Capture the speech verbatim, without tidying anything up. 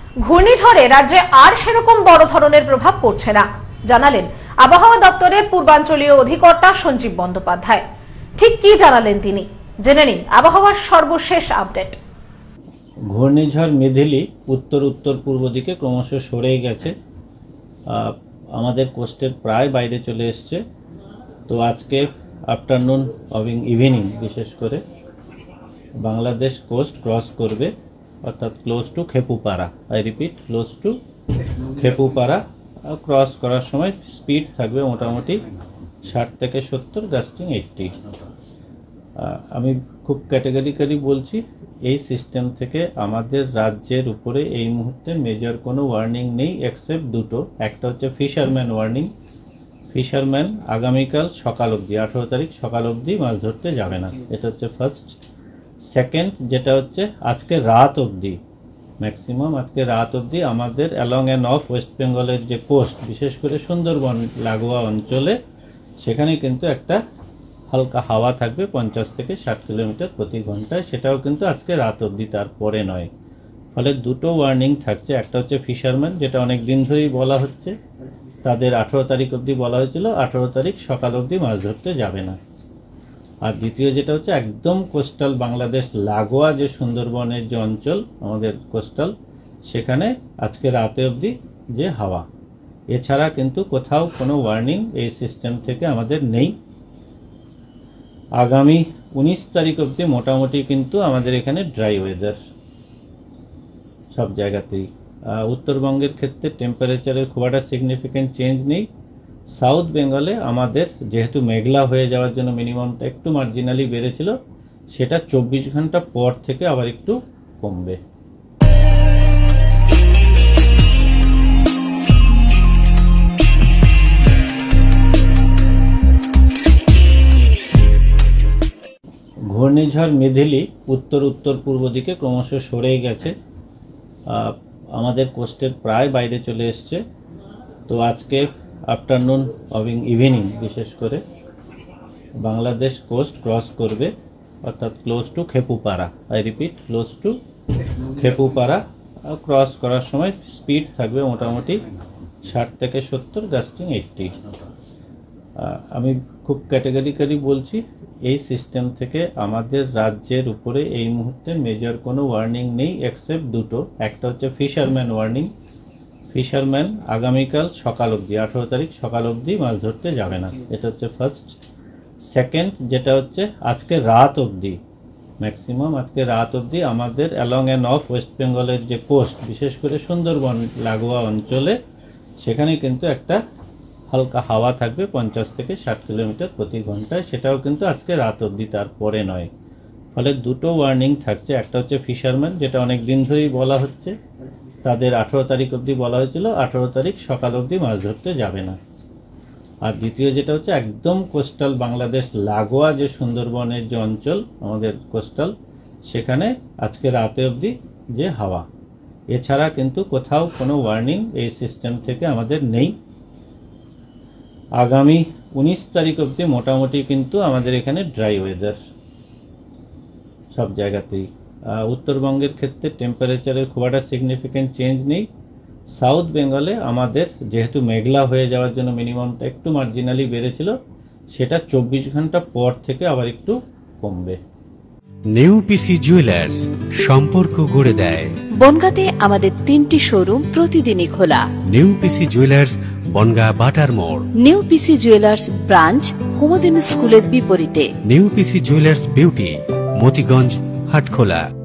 ঘূর্ণিঝড়ে রাজ্যে আর সেরকম বড় ধরনের প্রভাব পড়ছে না, জানালেন আবহাওয়া দপ্তরের পূর্বাঞ্চলীয় অধিকর্তা সঞ্জীব বন্দ্যোপাধ্যায়। ঠিক কি জানালেন তিনি, জেনে নিন আবহাওয়ার সর্বশেষ আপডেট। ঘূর্ণিঝড় মেধিলি উত্তর উত্তর পূর্ব দিকে ক্রমশ সরে গেছে, আমাদের কোস্টের প্রায় বাইরে চলে এসছে। তো আজকে আফটারনুন এবং ইভিনিং বিশেষ করে বাংলাদেশ কোস্ট ক্রস করবে, অর্থাৎ close to Khepupara. I repeat, close to Khepupara. Cross করার সময় স্পিড থাকবে মোটামুটি ষাট থেকে সত্তর, গাস্টিং এইটটি। আমি খুব ক্যাটেগরিক্যালি বলছি, এই সিস্টেম থেকে আমাদের রাজ্যের উপরে এই মুহূর্তে মেজর কোনো ওয়ার্নিং নেই, এক্সেপ্ট দুটো। একটা হচ্ছে ফিশারম্যান ওয়ার্নিং। ফিশারম্যান আগামীকাল সকাল অবধি, আঠারো তারিখ সকাল অবধি মাছ ধরতে যাবে না, এটা হচ্ছে ফার্স্ট। সেকেন্ড যেটা হচ্ছে আজকে রাত অবধি, ম্যাক্সিমাম আজকে রাত অবধি আমাদের অ্যালং অ্যান্ড অফ ওয়েস্ট বেঙ্গলের যে কোস্ট, বিশেষ করে সুন্দরবন লাগোয়া অঞ্চলে, সেখানে কিন্তু একটা হালকা হাওয়া থাকবে পঞ্চাশ থেকে ষাট কিলোমিটার প্রতি ঘন্টায়, সেটাও কিন্তু আজকে রাত অবধি, তারপরে নয়। ফলে দুটো ওয়ার্নিং থাকছে। একটা হচ্ছে ফিশারম্যান, যেটা অনেক দিন ধরেই বলা হচ্ছে, তাদের আঠারো তারিখ অবধি বলা হয়েছিল, আঠারো তারিখ সকাল অবধি মাছ ধরতে যাবে না। আর দ্বিতীয় যেটা হচ্ছে একদম কোস্টাল বাংলাদেশ লাগোয়া যে সুন্দরবনের যে অঞ্চল আমাদের কোস্টাল, সেখানে আজকে রাতে অবধি যে হাওয়া। এছাড়া কিন্তু কোথাও কোনো ওয়ার্নিং এই সিস্টেম থেকে আমাদের নেই। আগামী উনিশ তারিখ অবধি মোটামুটি কিন্তু আমাদের এখানে ড্রাই ওয়েদার সব জায়গাতেই। উত্তরবঙ্গের ক্ষেত্রে টেম্পারেচারের খুব একটা সিগনিফিক্যান্ট চেঞ্জ নেই। সাউথ বেঙ্গলে আমাদের যেহেতু মেঘলা হয়ে যাওয়ার জন্য মিনিমামটা একটু মার্জিনালি বেড়েছিল, সেটা চব্বিশ ঘন্টা পর থেকে আবার একটু কমবে। ঘূর্ণিঝড় মেধিলি উত্তর উত্তর পূর্ব দিকে ক্রমশ সরে গেছে, আমাদের কোস্টের প্রায় বাইরে চলে এসছে। তো আজকে আফটারনুন এবং ইভিনিং বিশেষ করে বাংলাদেশ কোস্ট ক্রস করবে, অর্থাৎ close to Khepupara. I repeat, close to Khepupara. Cross করার সময় স্পিড থাকবে মোটামুটি ষাট থেকে সত্তর, গাস্টিং এইটটি। আমি খুব ক্যাটেগরিক্যালি বলছি, এই সিস্টেম থেকে আমাদের রাজ্যের উপরে এই মুহূর্তে মেজর কোনো ওয়ার্নিং নেই, এক্সেপ্ট দুটো। একটা হচ্ছে ফিশারম্যান ওয়ার্নিং। ফিশারম্যান আগামীকাল সকাল অবধি, আঠারো তারিখ সকাল অবধি মাছ ধরতে যাবে না, এটা হচ্ছে ফার্স্ট। সেকেন্ড যেটা হচ্ছে আজকে রাত অবধি, ম্যাক্সিমাম আজকে রাত অবধি আমাদের অ্যালং অ্যান্ড অফ ওয়েস্ট বেঙ্গলের যে কোস্ট, বিশেষ করে সুন্দরবন লাগোয়া অঞ্চলে, সেখানে কিন্তু একটা হালকা হাওয়া থাকবে পঞ্চাশ থেকে ষাট কিলোমিটার প্রতি ঘন্টায়, সেটাও কিন্তু আজকে রাত অবধি, তারপরে নয়। ফলে দুটো ওয়ার্নিং থাকছে। একটা হচ্ছে ফিশারম্যান, যেটা অনেক দিন ধরেই বলা হচ্ছে, তাদের আঠারো তারিখ অবধি বলা হয়েছিল, আঠারো তারিখ সকাল অবধি মাছ ধরতে যাবে না। আর দ্বিতীয় যেটা হচ্ছে একদম কোস্টাল বাংলাদেশ লাগোয়া যে সুন্দরবনের যে অঞ্চল আমাদের কোস্টাল, সেখানে আজকে রাতে অবধি যে হাওয়া। এছাড়া কিন্তু কোথাও কোনো ওয়ার্নিং এই সিস্টেম থেকে আমাদের নেই। আগামী উনিশ তারিখ অবধি মোটামুটি কিন্তু আমাদের এখানে ড্রাই ওয়েদার সব জায়গাতেই। উত্তরবঙ্গের ক্ষেত্রে টেম্পারেচারের খুব একটা সিগনিফিক্যান্ট চেঞ্জ নেই। সাউথ বেঙ্গলে আমাদের যেহেতু মেঘলা হয়ে যাওয়ার জন্য মিনিমামটা একটু মার্জিনালি বেড়েছিল, সেটা চব্বিশ ঘন্টা পর থেকে আবার একটু কমবে। নিউপিসি জুয়েলার্স, সম্পর্ক গড়ে দেয়। বনগাঁতে আমাদের তিনটি শোরুম প্রতিদিনই খোলা। নিউপিসি জুয়েলার্স, বনগাঁ বাটার মোড়। নিউপিসি জুয়েলার্স ব্রাঞ্চ কুমুদিনী স্কুলের বিপরীতে। New PC jewellers beauty, Motiganj, Hatkhola.